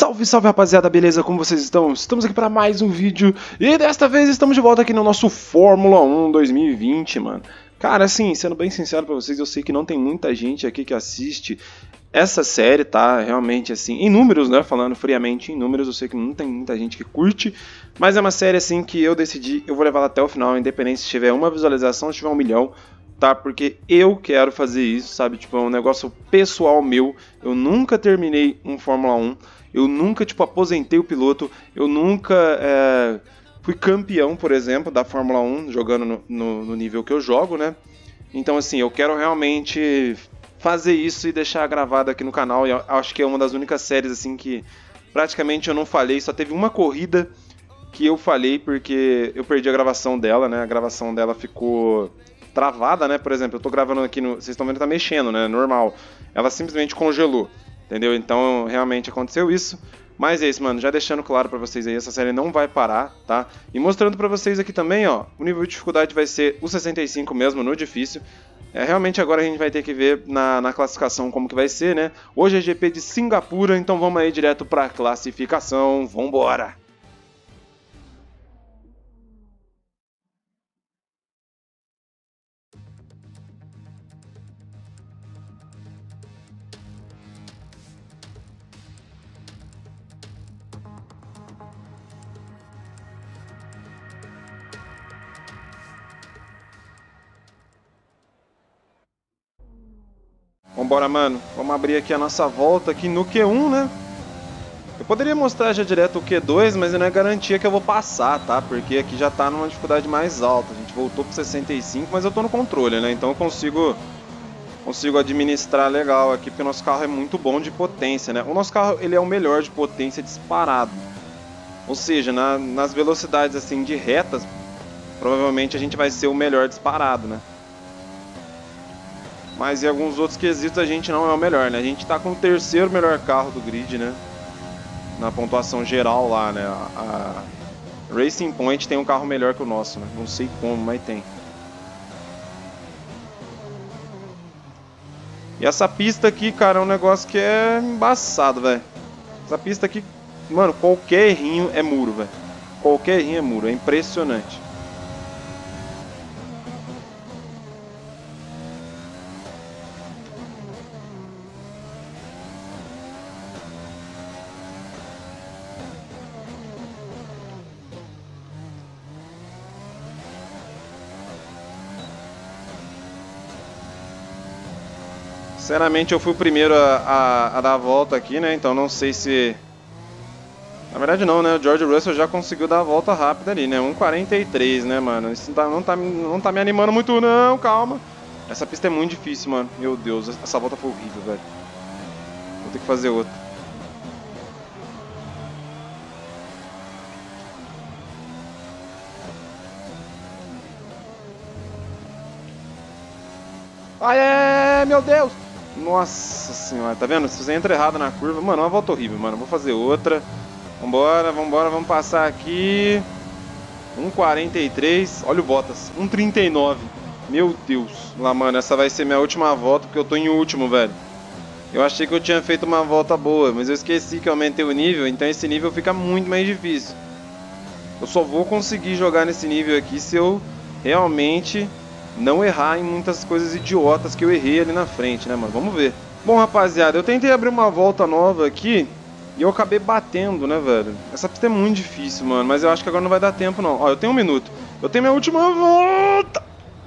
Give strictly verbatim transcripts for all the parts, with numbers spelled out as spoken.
Salve, salve rapaziada, beleza? Como vocês estão? Estamos aqui para mais um vídeo e desta vez estamos de volta aqui no nosso Fórmula um dois mil e vinte, mano. Cara, assim, sendo bem sincero pra vocês, eu sei que não tem muita gente aqui que assiste essa série, tá? Realmente, assim, em números, né? Falando friamente em números, eu sei que não tem muita gente que curte, mas é uma série, assim, que eu decidi, eu vou levar ela até o final, independente se tiver uma visualização ou se tiver um milhão. Tá, porque eu quero fazer isso, sabe? Tipo, é um negócio pessoal meu. Eu nunca terminei um Fórmula um. Eu nunca, tipo, aposentei o piloto. Eu nunca é, fui campeão, por exemplo, da Fórmula um, jogando no, no, no nível que eu jogo, né? Então, assim, eu quero realmente fazer isso e deixar gravado aqui no canal. E eu acho que é uma das únicas séries, assim, que praticamente eu não falhei. Só teve uma corrida que eu falhei porque eu perdi a gravação dela, né? A gravação dela ficou travada, né? Por exemplo, eu tô gravando aqui no... Vocês estão vendo que tá mexendo, né? Normal. Ela simplesmente congelou, entendeu? Então, realmente aconteceu isso. Mas é isso, mano. Já deixando claro pra vocês aí, essa série não vai parar, tá? E mostrando pra vocês aqui também, ó, o nível de dificuldade vai ser o sessenta e cinco mesmo, no difícil. É, realmente agora a gente vai ter que ver na, na classificação como que vai ser, né? Hoje é G P de Singapura, então vamos aí direto pra classificação. Vambora! Vambora, mano. Vamos abrir aqui a nossa volta aqui no Q um, né? Eu poderia mostrar já direto o Q dois, mas não é garantia que eu vou passar, tá? Porque aqui já tá numa dificuldade mais alta. A gente voltou pro sessenta e cinco, mas eu tô no controle, né? Então eu consigo, consigo administrar legal aqui, porque o nosso carro é muito bom de potência, né? O nosso carro, ele é o melhor de potência disparado. Ou seja, na, nas velocidades, assim, de retas, provavelmente a gente vai ser o melhor disparado, né? Mas em alguns outros quesitos a gente não é o melhor, né? A gente tá com o terceiro melhor carro do grid, né? Na pontuação geral lá, né? A Racing Point tem um carro melhor que o nosso, né? Não sei como, mas tem. E essa pista aqui, cara, é um negócio que é embaçado, velho. Essa pista aqui, mano, qualquer errinho é muro, velho. Qualquer errinho é muro, é impressionante. Sinceramente, eu fui o primeiro a, a, a dar a volta aqui, né? Então não sei se... Na verdade não, né? O George Russell já conseguiu dar a volta rápida ali, né? um quarenta e três, né, mano? Isso não tá, não, tá, não tá me animando muito não, calma. Essa pista é muito difícil, mano. Meu Deus, essa volta foi horrível, velho. Vou ter que fazer outra. Ai, é, meu Deus! Nossa senhora, tá vendo? Se você entra errado na curva, mano, é uma volta horrível, mano. Vou fazer outra. Vambora, vambora, vamos passar aqui. um quarenta e três. Olha o Bottas, um trinta e nove. Meu Deus. Lá, mano, essa vai ser minha última volta, porque eu tô em último, velho. Eu achei que eu tinha feito uma volta boa, mas eu esqueci que eu aumentei o nível, então esse nível fica muito mais difícil. Eu só vou conseguir jogar nesse nível aqui se eu realmente não errar em muitas coisas idiotas que eu errei ali na frente, né, mano? Vamos ver. Bom, rapaziada, eu tentei abrir uma volta nova aqui e eu acabei batendo, né, velho? Essa pista é muito difícil, mano, mas eu acho que agora não vai dar tempo, não. Ó, eu tenho um minuto. Eu tenho minha última volta.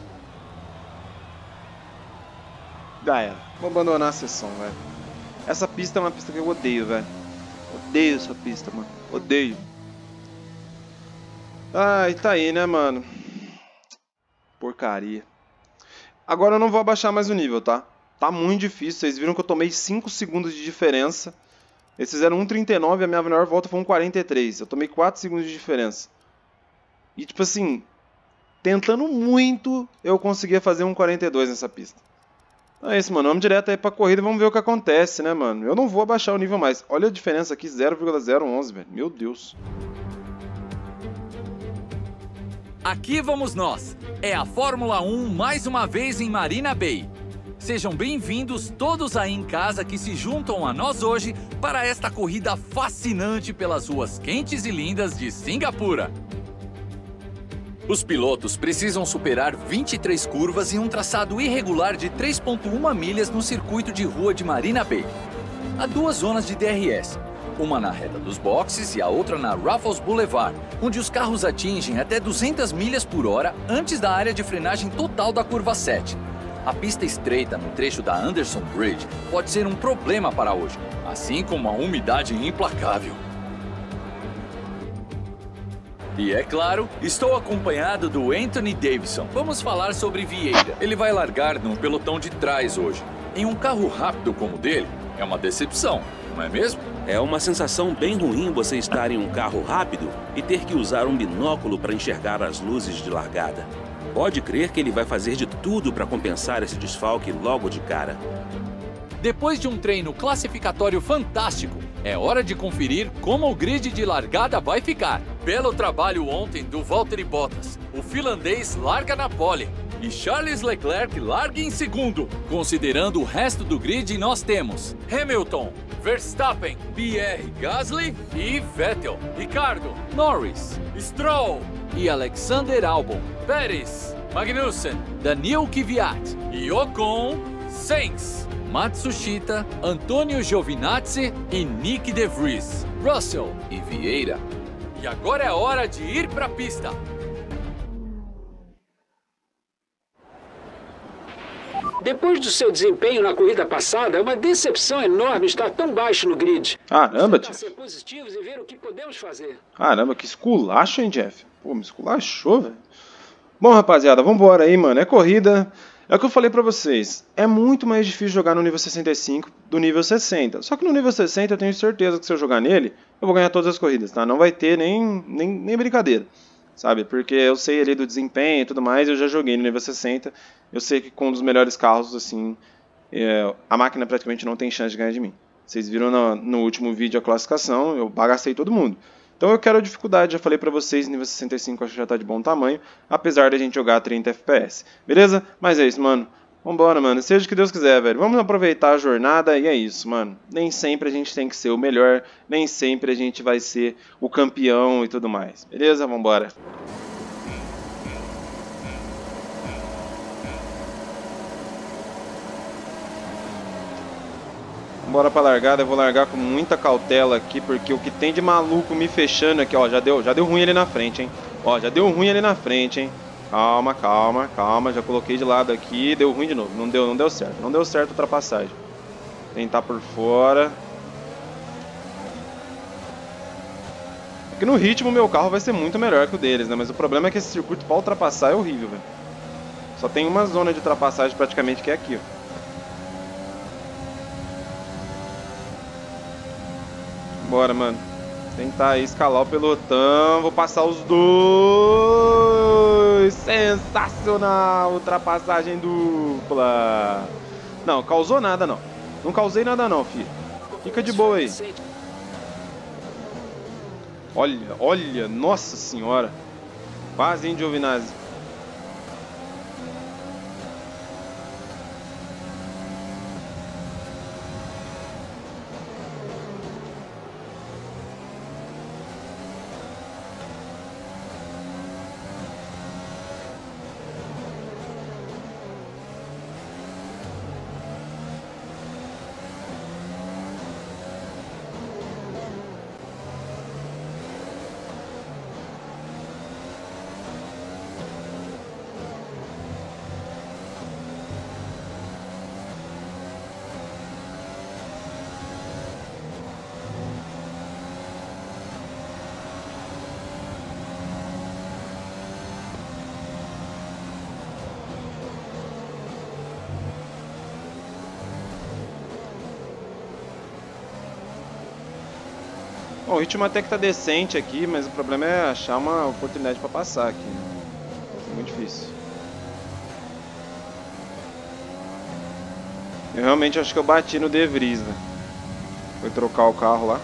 Já era. Vou abandonar a sessão, velho. Essa pista é uma pista que eu odeio, velho. Odeio essa pista, mano. Odeio. Ai, tá aí, né, mano? Porcaria. Agora eu não vou abaixar mais o nível, tá? Tá muito difícil. Vocês viram que eu tomei cinco segundos de diferença. Eles fizeram um trinta e nove e a minha melhor volta foi um quarenta e três. Eu tomei quatro segundos de diferença. E tipo assim, tentando muito, eu conseguia fazer um quarenta e dois nessa pista. Então é isso, mano. Vamos direto aí pra corrida e vamos ver o que acontece, né, mano? Eu não vou abaixar o nível mais. Olha a diferença aqui, zero vírgula zero onze, velho. Meu Deus. Aqui vamos nós. É a Fórmula um mais uma vez em Marina Bay. Sejam bem-vindos todos aí em casa que se juntam a nós hoje para esta corrida fascinante pelas ruas quentes e lindas de Singapura. Os pilotos precisam superar vinte e três curvas em um traçado irregular de três vírgula uma milhas no circuito de rua de Marina Bay. Há duas zonas de D R S, uma na reta dos boxes e a outra na Raffles Boulevard, onde os carros atingem até duzentas milhas por hora antes da área de frenagem total da curva sete. A pista estreita no trecho da Anderson Bridge pode ser um problema para hoje, assim como a umidade implacável. E é claro, estou acompanhado do Anthony Davidson. Vamos falar sobre Vieira. Ele vai largar no pelotão de trás hoje. Em um carro rápido como o dele, é uma decepção, não é mesmo? É uma sensação bem ruim você estar em um carro rápido e ter que usar um binóculo para enxergar as luzes de largada. Pode crer que ele vai fazer de tudo para compensar esse desfalque logo de cara. Depois de um treino classificatório fantástico, é hora de conferir como o grid de largada vai ficar. Pelo trabalho ontem do Valtteri Bottas, o finlandês larga na pole e Charles Leclerc larga em segundo. Considerando o resto do grid, nós temos Hamilton, Verstappen, Pierre Gasly e Vettel, Ricardo, Norris, Stroll e Alexander Albon, Pérez, Magnussen, Daniil Kvyat e Ocon, Sainz, Matsushita, Antonio Giovinazzi e Nick De Vries, Russell e Vieira. E agora é hora de ir para a pista. Depois do seu desempenho na corrida passada, é uma decepção enorme estar tão baixo no grid. Caramba, Jeff. Ser positivos e ver o que podemos fazer. Caramba, que esculacho, hein, Jeff? Pô, me esculachou, velho. Bom, rapaziada, vambora aí, mano. É corrida. É o que eu falei pra vocês. É muito mais difícil jogar no nível sessenta e cinco do nível sessenta. Só que no nível sessenta eu tenho certeza que se eu jogar nele, eu vou ganhar todas as corridas, tá? Não vai ter nem, nem, nem brincadeira, sabe? Porque eu sei ali do desempenho e tudo mais, eu já joguei no nível sessenta. Eu sei que com um dos melhores carros, assim, é, a máquina praticamente não tem chance de ganhar de mim. Vocês viram no, no último vídeo a classificação, eu bagacei todo mundo. Então eu quero a dificuldade, já falei pra vocês, nível sessenta e cinco acho que já tá de bom tamanho, apesar da gente jogar a trinta F P S. Beleza? Mas é isso, mano. Vambora, mano. Seja o que Deus quiser, velho. Vamos aproveitar a jornada e é isso, mano. Nem sempre a gente tem que ser o melhor, nem sempre a gente vai ser o campeão e tudo mais. Beleza? Vambora. Bora pra largada, eu vou largar com muita cautela aqui, porque o que tem de maluco me fechando aqui, ó, já deu, já deu ruim ali na frente, hein. Ó, já deu ruim ali na frente, hein. Calma, calma, calma, já coloquei de lado aqui, deu ruim de novo, não deu, não deu certo, não deu certo a ultrapassagem. Tentar por fora. Aqui no ritmo meu carro vai ser muito melhor que o deles, né, mas o problema é que esse circuito pra ultrapassar é horrível, velho. Só tem uma zona de ultrapassagem praticamente que é aqui, ó. Bora, mano. Tentar aí escalar o pelotão. Vou passar os dois. Sensacional. Ultrapassagem dupla. Não, causou nada, não. Não causei nada, não, filho. Fica de boa aí. Olha, olha. Nossa senhora. Quase, hein, Giovinazzi. Bom, o ritmo até que tá decente aqui, mas o problema é achar uma oportunidade pra passar aqui. É muito difícil. Eu realmente acho que eu bati no De Vries, né? Foi trocar o carro lá.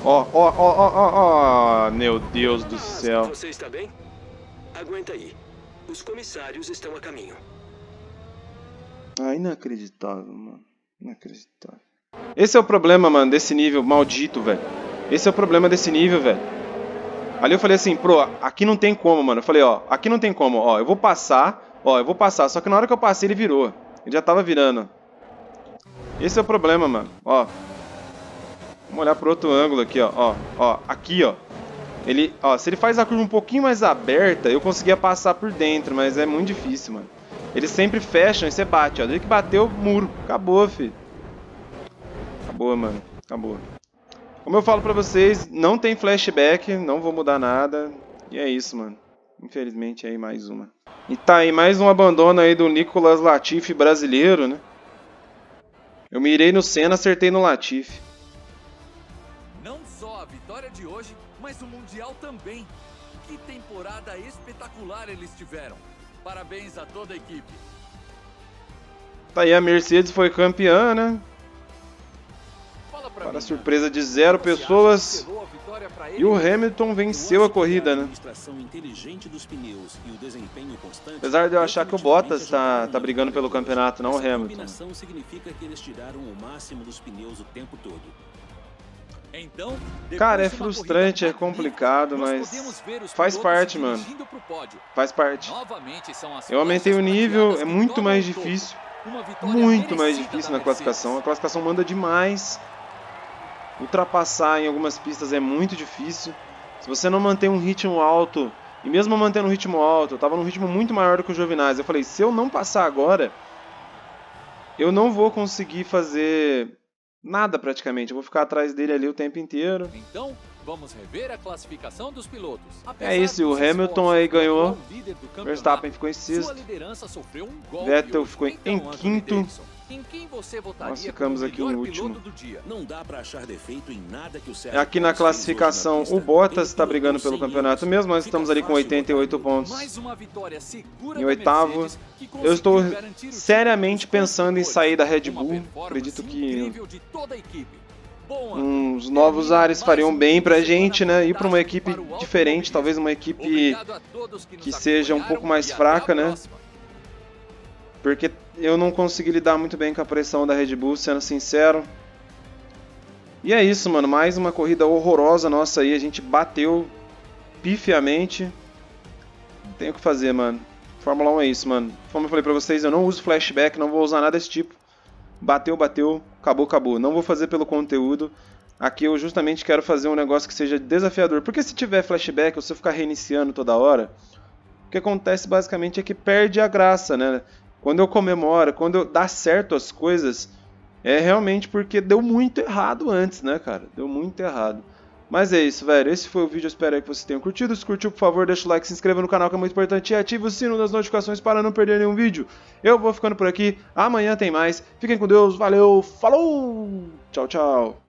Ó, ó, ó, ó, ó, ó, meu Deus do céu. Você está bem? Aguenta aí. Os comissários estão a caminho. Ah, inacreditável, mano. Inacreditável. Esse é o problema, mano, desse nível maldito, velho. Esse é o problema desse nível, velho. Ali eu falei assim, pro, aqui não tem como, mano. Eu falei, ó, aqui não tem como, ó, eu vou passar, ó, eu vou passar. Só que na hora que eu passei ele virou. Ele já tava virando. Esse é o problema, mano, ó. Vamos olhar pro outro ângulo aqui, ó, ó, ó, aqui, ó. Ele, ó, se ele faz a curva um pouquinho mais aberta, eu conseguia passar por dentro, mas é muito difícil, mano. Eles sempre fecham e você bate, ó. Desde que bateu, muro. Acabou, filho. Acabou, mano. Acabou. Como eu falo pra vocês, não tem flashback, não vou mudar nada. E é isso, mano. Infelizmente, aí mais uma. E tá aí, mais um abandono aí do Nicolas Latifi brasileiro, né? Eu mirei no Senna, acertei no Latifi. Não só a vitória de hoje, mas o Mundial também. Que temporada espetacular eles tiveram. Parabéns a toda a equipe. Tá aí, a Mercedes foi campeã, né? Fala pra Para mim, surpresa de zero pessoas. E o Hamilton venceu a corrida, né? Apesar de eu achar que o Bottas tá, tá brigando pelo campeonato, não o Hamilton. Significa que eles tiraram o máximo dos pneus o tempo todo. Então, cara, é frustrante, é complicado, mas faz parte, mano. Faz parte. Eu aumentei o nível, é muito mais difícil. Muito mais difícil na classificação. A classificação manda demais. Ultrapassar em algumas pistas é muito difícil. Se você não mantém um ritmo alto, e mesmo mantendo um ritmo alto, eu tava num ritmo muito maior do que o Giovinazzi. Eu falei, se eu não passar agora, eu não vou conseguir fazer nada praticamente. Eu vou ficar atrás dele ali o tempo inteiro. Então, vamos rever a classificação dos pilotos. É isso, o Hamilton aí ganhou. Verstappen ficou em sexto. Vettel ficou em quinto. Em quem você votaria? Nós ficamos aqui em último. Do dia. Não dá pra achar defeito em nada que o Aqui na classificação, o Bottas está brigando pelo campeonato mesmo. Nós estamos ali com oitenta e oito pontos. Em oitavo. Eu estou seriamente pensando em sair da Red Bull. Acredito que uns novos ares fariam bem pra gente, né? Ir pra uma equipe diferente, talvez uma equipe que seja um pouco mais fraca, né? Porque eu não consegui lidar muito bem com a pressão da Red Bull, sendo sincero. E é isso, mano. Mais uma corrida horrorosa nossa aí. A gente bateu pifiamente. Não tem o que fazer, mano. Fórmula um é isso, mano. Como eu falei pra vocês, eu não uso flashback, não vou usar nada desse tipo. Bateu, bateu, acabou, acabou. Não vou fazer pelo conteúdo. Aqui eu justamente quero fazer um negócio que seja desafiador. Porque se tiver flashback, ou se eu ficar reiniciando toda hora, o que acontece basicamente é que perde a graça, né? Quando eu comemoro, quando eu dá certo as coisas, é realmente porque deu muito errado antes, né, cara? Deu muito errado. Mas é isso, velho. Esse foi o vídeo. Eu espero que vocês tenham curtido. Se curtiu, por favor, deixa o like, se inscreva no canal, que é muito importante. E ative o sino das notificações para não perder nenhum vídeo. Eu vou ficando por aqui. Amanhã tem mais. Fiquem com Deus. Valeu. Falou. Tchau, tchau.